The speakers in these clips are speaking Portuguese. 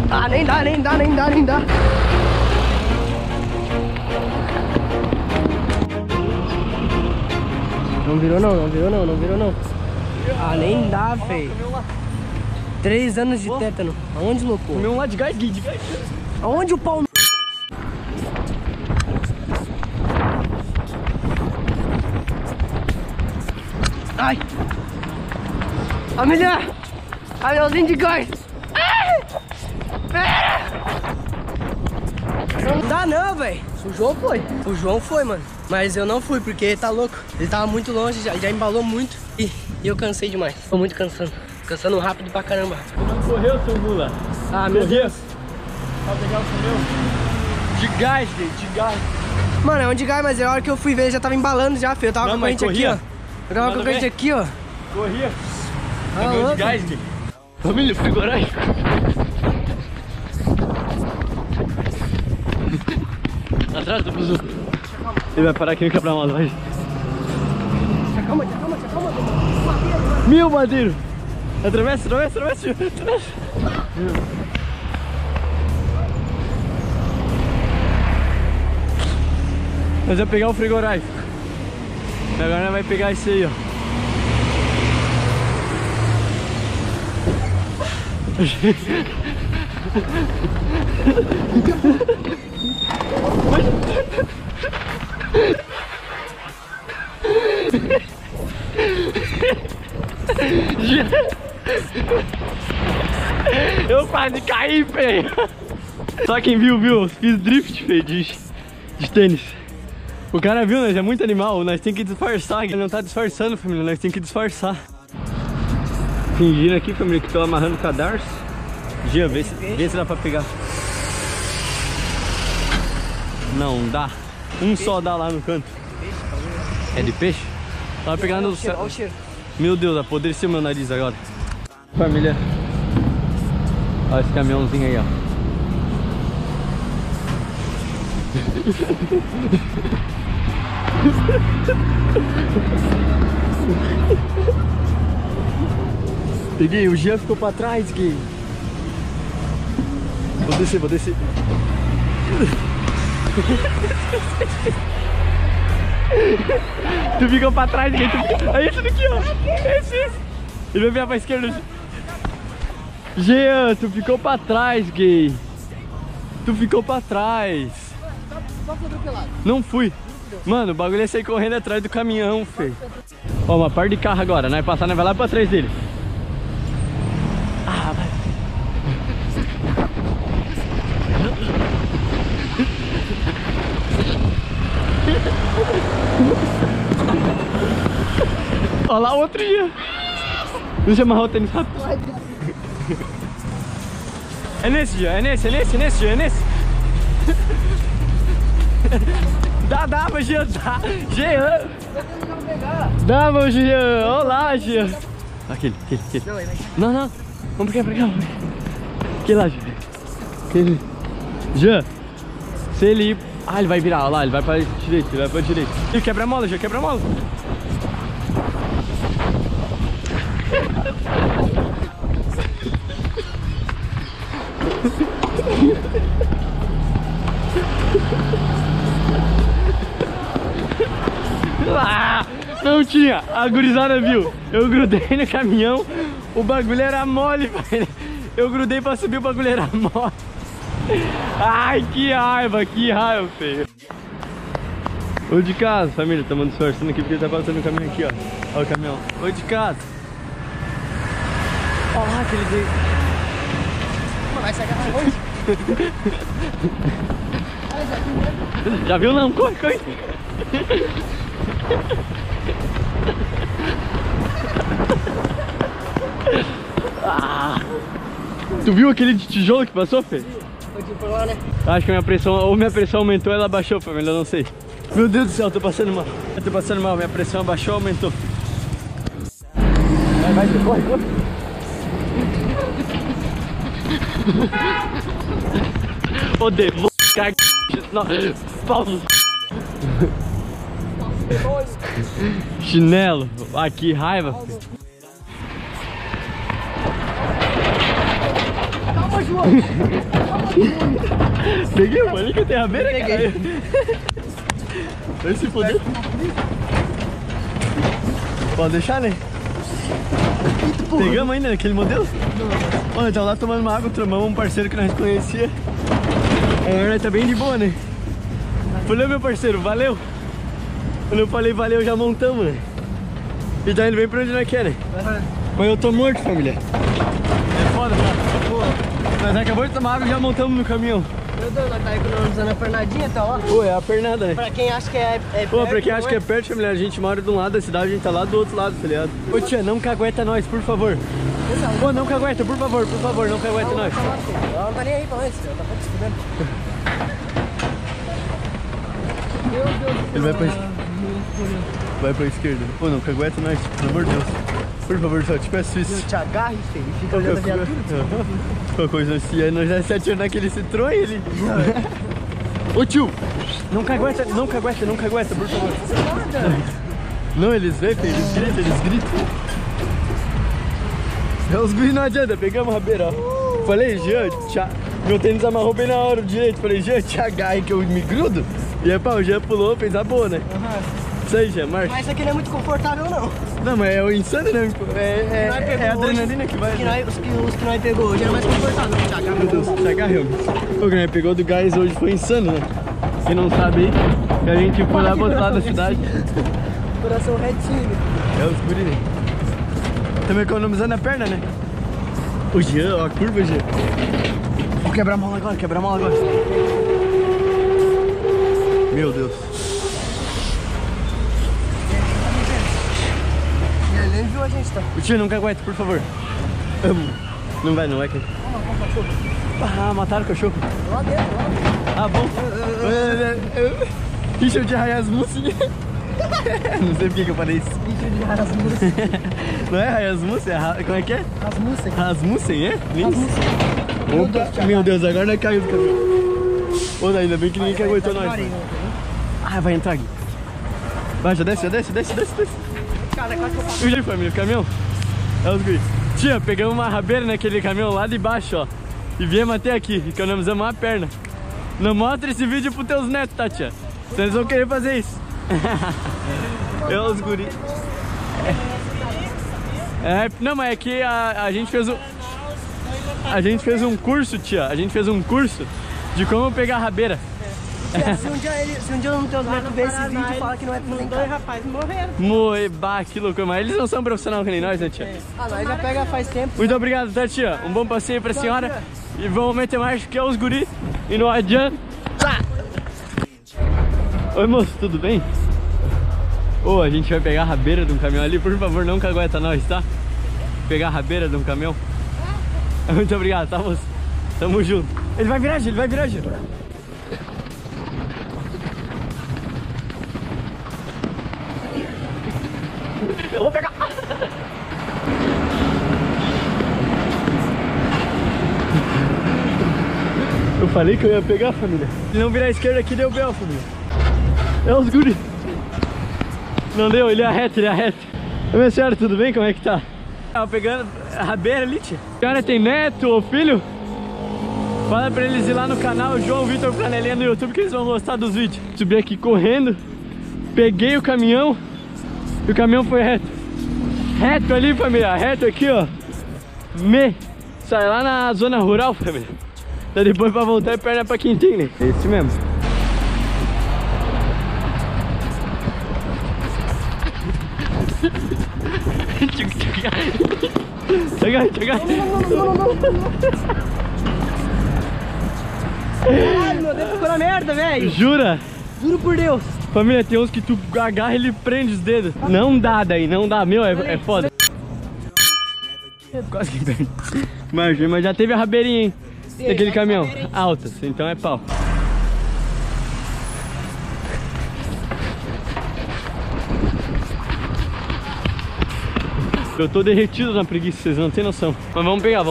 Ah, nem dá, nem dá, nem dá, nem dá. Não virou não, não virou não, não virou não. Ah, nem dá, feio. 3 anos de tétano. Aonde, louco? Comeu um lá de gás, Gui, de gás. Aonde o pau... Ai! Família! Anelzinho de gás! Ai! Pera! Não dá não, velho. O João foi. O João foi, mano. Mas eu não fui, porque tá louco. Ele tava muito longe, já embalou muito. E eu cansei demais. Tô muito cansando. Cansando rápido pra caramba. Não correu, seu Lula? Ah, meu Deus. Pra pegar o seu meu? De gás, Gui, de gás. Mano, é um de gás, mas a hora que eu fui ver, ele já tava embalando já, filho. Eu tava Não, com a corrente aqui, ó. Eu tava com a corrente aqui, ó. Corria. Ah, Meu louco. de gás, Gui. Família, frigorífico. Atrás do buzu. Ele vai parar aqui no quebra-mola, vai. Calma, calma, calma. Meu madeiro. Atravessa, atravessa, atravessa, atravessa. Nós vamos pegar o frigorífico. Agora nós vamos pegar isso aí, ó. Eu quase caí, feio. Só quem viu, viu. Fiz drift, feio, de tênis. O cara viu, nós é muito animal. Nós tem que disfarçar. Ele não tá disfarçando, família. Nós tem que disfarçar. Fingindo aqui, família, que tô amarrando o cadarço. Gia, vê se dá pra pegar. Não dá. Um só dá lá no canto. É de peixe? Tava pegando o céu. Olha o cheiro. Meu Deus, apodreceu meu nariz agora. Família, olha esse caminhãozinho aí, ó. Peguei, o Jean ficou pra trás, Gui. Vou descer, vou descer. Tu ficou pra trás, Gui. É esse daqui, ó. Esse. Ele vai virar pra esquerda. Jean, tu ficou pra trás, Gui. Tu ficou pra trás. Não fui. Mano, o bagulho é sair correndo atrás do caminhão, feio. Ó, uma parte de carro agora, nós passar, nós vai lá pra trás dele. Ah, vai. Olha lá o outro dia. Deixa eu amarrar o tênis rápido. É nesse dia, é nesse dia, é nesse. Dava, Jean, dá. Jean. Dava, Jean. Olá, Jean. Aquele. Não. Vamos pra cá. Aquele lá, Jean. Aquele. Jean. Se ele ir... Ah, ele vai virar, olha lá, ele vai pra direita, Ele quebra a mola, Jean, quebra a mola. Ah, não tinha, a gurizada viu. Eu grudei no caminhão, o bagulho era mole, velho. Eu grudei pra subir, o bagulho era mole. Ai, que raiva, feio. Ô de casa, família, estamos disfarçando aqui porque tá passando o caminhão aqui, ó. Olha o caminhão. Ô de casa. Olha lá aquele dele. Vai sair mais longe. Já viu não? Corre. Ah. Tu viu aquele de tijolo que passou, Fê? Né? Acho que minha pressão aumentou, ela baixou, família, eu não sei. Meu Deus do céu, eu tô passando mal, minha pressão abaixou, aumentou. Vai, corre. Ô demônio, caga. Paulo. Chinelo. Ah, que raiva, filho. Calma, Peguei, eu falei que eu tenho rabeira, Peguei. Vai se foder. Pode deixar, né? Pegamos ainda aquele modelo? Não. Olha, tá lá tomando uma água, tramamos um parceiro que nós conhecia. Agora tá bem de boa, né? Valeu, meu parceiro, valeu! Quando eu falei valeu, já montamos, né? E tá indo bem pra onde nós quer, né? Mas eu tô morto, família. É foda, cara. Nós acabamos de tomar água e já montamos no caminhão. Meu Deus, nós tá economizando a pernadinha, tá ó. Pô, é a pernada, né? Pra quem acha que é perto. Pô, pra quem acha que é perto, família, a gente mora de um lado da cidade, a gente tá lá do outro lado, tá ligado? Ô tia, não cagueta nós, por favor. Pô, não cagueta, por favor, não cagueta nós. Ela não tá nem aí pra antes, ela tá se fudendo. Meu Deus. Ele vai pra esquerda. Pô, não cagueta nós, pelo amor de Deus. Por favor, só te peço isso. Eu te agarre, filho, e fica olhando a viatura. Qualquer coisa assim, aí nós já se atiramos naquele Citroën ali. Ô tio, não cagueta, por favor. Não, eles veem, filho, eles gritam. Os guris não adianta, pegamos a rabeira, ó. Falei, Jean, meu tênis amarrou bem na hora direito. Falei, Jean, te agarre que eu me grudo. E aí, pá, o Jean pulou, fez a boa, né? Isso aí, Jean, marcha. Mas isso aqui não é muito confortável, não. Não, mas é o insano, né? É a adrenalina que vai. Os que nós pegou hoje era mais confortável. Meu Deus, te agarrou. O que nós pegou do gás hoje foi insano, né? Quem não sabe aí, que a gente foi lá pro outro lado da cidade. Coração retinho. É os guri, né? Também economizando a perna, né? O Jean, ó, a curva, Jean. Vou quebrar a mão agora, Meu Deus. Ele nem viu a gente, tá? O tio, não cagueta, por favor. Não vai cair. Ah, mataram o cachorro. Lá dentro, lá. Ah, bom. Bicho de Rasmussen. Não sei por que eu falei isso. Bicho de Rasmussen. Não é Rasmussen? Como é que é? Rasmussen. Rasmussen, é? Rasmussen. Opa, meu Deus, agora nós caímos do caminhão. Ô, ainda bem que ninguém que aguentou nós. Ah, vai entrar aqui. Vai, já desce. Cara, quase que eu passo. E aí, família, o caminhão? É os guris. Tia, pegamos uma rabeira naquele caminhão lá de baixo, ó. E viemos até aqui, economizamos uma perna. Não mostra esse vídeo pros teus netos, tá, tia? Vocês vão querer fazer isso. É os guris. Não, mas é que a gente fez um curso, tia. A gente fez um curso de como pegar a rabeira. Se um dia eu não tenho os netos ver esse vídeo, fala que não é pra fazer em casa. Dois rapazes morreram. Bah, que loucura. Mas eles não são profissionais que nem nós, né, tia? Nós já pega faz tempo. Muito obrigado, tá, tia? Um bom passeio pra senhora. E vamos meter mais que é os guri. E não adianta. Oi, moço, tudo bem? Ô, a gente vai pegar a rabeira de um caminhão ali. Por favor, não cagueta nós, tá? Pegar a rabeira de um caminhão. Muito obrigado, tá, moço? Tamo junto. Ele vai virar, Gil. Eu vou pegar. Eu falei que eu ia pegar, família. Se não virar à esquerda aqui, deu bel, família. É os guri. Não deu, ele é reto. Ô, minha senhora, tudo bem? Como é que tá? Tava pegando a rabeira ali, tia. A senhora tem neto ou filho? Fala pra eles ir lá no canal João Vitor Flanelinha no YouTube que eles vão gostar dos vídeos. Subi aqui correndo, peguei o caminhão e o caminhão foi reto. Reto ali, família, reto aqui, ó. Sai lá na zona rural, família. Daí depois pra voltar é perna pra quem tem, né? É esse mesmo. Chega. Caralho, meu Deus, ficou na merda, velho. Jura? Juro por Deus. Família, tem uns que tu agarra e ele prende os dedos. Não dá daí, não dá. Meu, é foda. Quase que perde. Mas já teve a rabeirinha, hein? Daquele caminhão. Altas, então é pau. Eu tô derretido na preguiça, vocês não tem noção. Mas vamos pegar.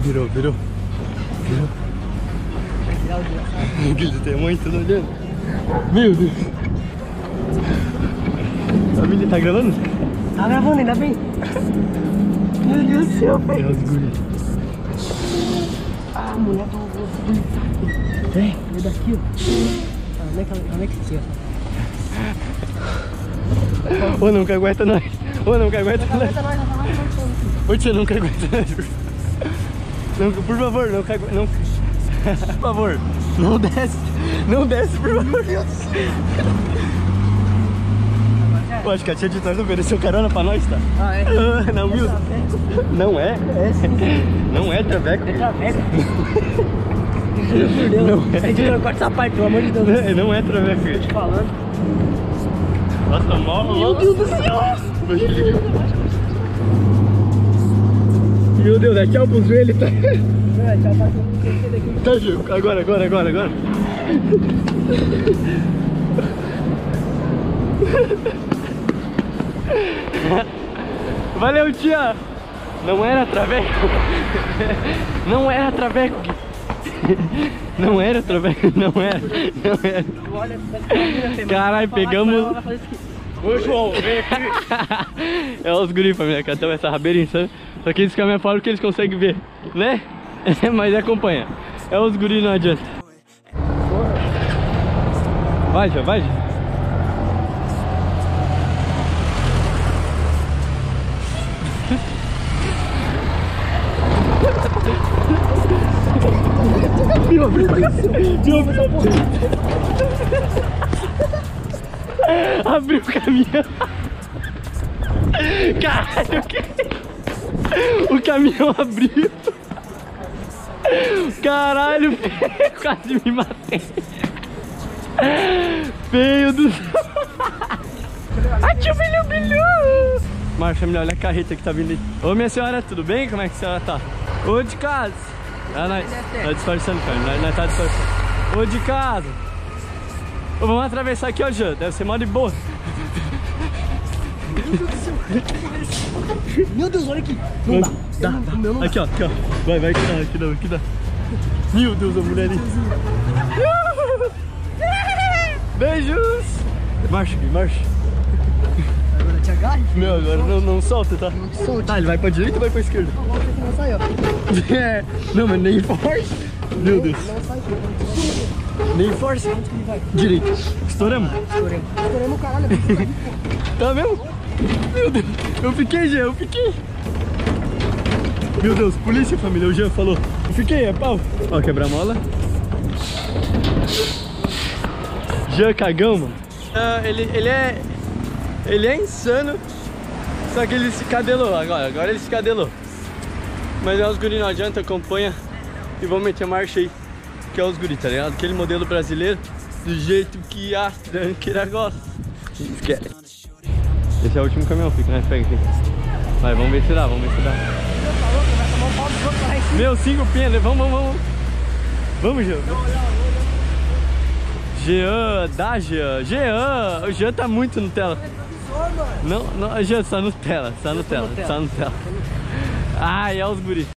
Virou. Ele tem muito olhando. Meu Deus. A Mili tá gravando? Tá gravando, ainda bem. Meu Deus do céu, velho. É os guri. Ah, mulher do... Vem, vem daqui, ó. Onde é que você? Ô, não que aguenta nós. Ô, não que aguenta nós. Ô, tia, não que aguenta nós. Não, por favor, não que aguenta. Não. Por favor, não desce. Não desce, por favor. Eu acho que a tia de trás ofereceu carona pra nós, tá? Ah, é? Não, viu? Não é? É sim. Não é traveco. É traveco. Por Deus. Não é. Editor, corta essa parte, pelo amor de Deus. Não é traveco. Tô te falando. Nossa, mal. Meu Deus do céu. Meu Deus, é tchau pros joelhos, tá? Tchau, Tá, Gil, agora. Valeu, tia! Não era traveco. Não era traveco. Não era traveco, não era. Caralho, pegamos... Ô, João, vem aqui. É os guri, família, que até essa rabeira insana. Só que eles caminham fora porque eles conseguem ver, né? Mas acompanha. É os guri, não adianta. Vai, já, vai, já. Abriu o caminhão. Caralho, o caminhão abriu. Caralho, quase me matei. Feio do céu. Ai, tio bilhão. Marcha, mulher, olha a carreta que tá vindo aí. Ô, minha senhora, tudo bem? Como é que a senhora tá? Ô, de casa. Ah, nós disfarçando, cara. Nós tá disfarçando. Ô, de casa. Ô, vamos atravessar aqui, ó, Jean. Deve ser mó de boa. Meu Deus, olha aqui. Não dá. Dá. Aqui, ó. Vai, que dá. Meu Deus, a mulher ali. Beijos. Marcha. Agora te agarre. Meu, agora não solta, tá? Não solte. Tá, ele vai pra direita ou vai pra esquerda? Volta aqui, não sai, ó. É. Não, mas nem force. Meu Deus. Não sai, Nem force. onde que ele vai? Direita. Estouramos. Estouramos o caralho. Tá mesmo? Meu Deus. Eu fiquei, Jean, Meu Deus, polícia, família. O Jean falou. Eu fiquei, é pau. Ó, quebrar a mola. Jean cagão, mano. Ele é insano. Só que ele se cadelou agora ele se cadelou. Mas é os guri, não adianta, acompanha. E vamos meter marcha aí. Que é os guri, tá ligado? Aquele modelo brasileiro. Do jeito que a tranqueira gosta. Esquece. Esse é o último caminhão, fica, né? Pega aqui. Vai, vamos ver se dá. Meu, 5 pinos, vamos. Vamos, Jean. Jean, o Jean tá muito Nutella. Não, Jean, só Nutella. Ai, é os guri.